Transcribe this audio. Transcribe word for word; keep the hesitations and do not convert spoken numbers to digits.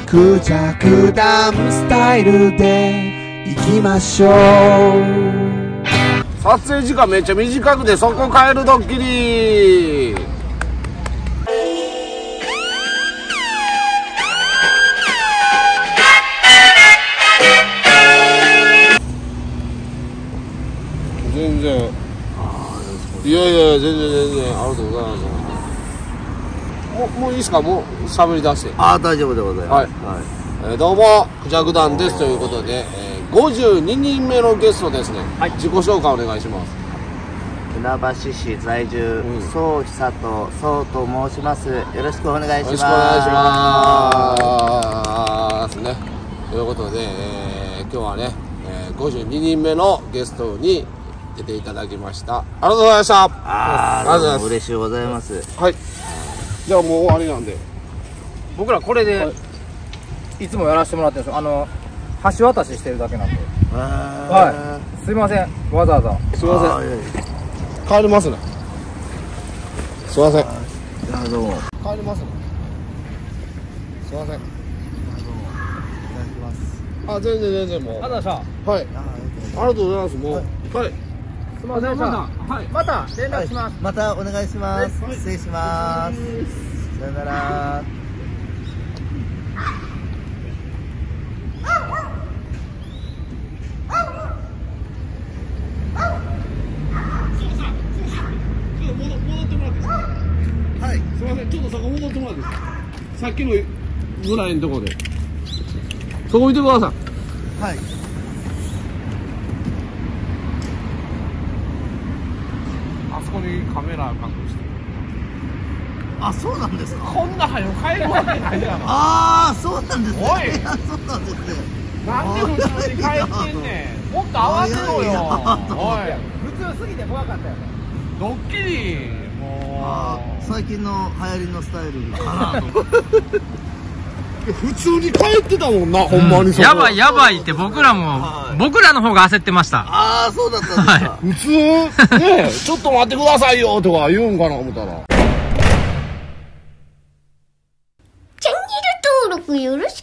クジャクダムスタイルで行きましょう。 撮影時間めっちゃ短くてそこ変えるドッキリ。全然いやいや全然全然ありがとうございます。もうもういいですか、もう喋り出して。 ああ大丈夫でございます。 はい、はい、えー、どうもクジャク団ですということで、えー、ごじゅうににんめのゲストですね。はい、自己紹介お願いします。 船橋市在住、 うん、 宗久と宗と申します。よろしくお願いします。よろしくお願いしますね。ということで、えー、今日はね、えー、ごじゅうににんめのゲストに出ていただきました。ありがとうございました。 ああ、どうも嬉しいございます。 はい。じゃあもう終わりなんで。 僕らこれで、はい、いつもやらせてもらってるんですよ。あの橋渡ししてるだけなんで。はい。すいません。わざわざ。 すいません。帰りますね。すいません。 いやどうも。 帰りますね。すいません。 どうも。いただきます。 あ、全然全然もう。 ありがとうございました。 はい。ありがとうございます。もう。はい。はいすみません。はい。また連絡します。 またお願いします。失礼します。さよなら。 はい。すみません。ちょっとそこ戻ってもらっていいですか。さっきのぐらいのところで。そこ見てください。 はい。 あそこにカメラ隠して。 あ、そうなんですか。 こんな早く帰るわけないやろ。 ああ、そうなんですね。 おい。 いや、そうなんですね。 なんで普通に帰ってんねん。もっと慌てろよ。おい。 普通すぎて怖かったよね。 ドッキリ。もう最近の流行りのスタイルかなと。 普通に帰ってたもんな、ほんまに。 やばいやばいって僕らも僕らの方が焦ってました。 ああ、そうだったんですか。 普通ね、ちょっと待ってくださいよとか言うんかな思ったら。 チャンネル登録よろしく。